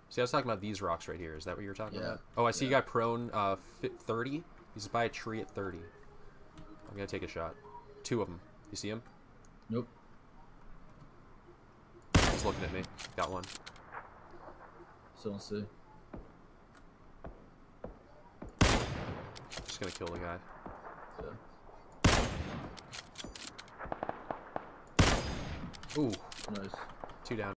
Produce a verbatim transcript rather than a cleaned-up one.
See, I was talking about these rocks right here. Is that what you were talking Yeah. about? Oh, I see Yeah. you got prone uh, thirty. He's by a tree at thirty. I'm going to take a shot. Two of them. You see him? Nope. He's looking at me. Got one. Still don't see. Just going to kill the guy. Yeah. Ooh. Nice. Two down.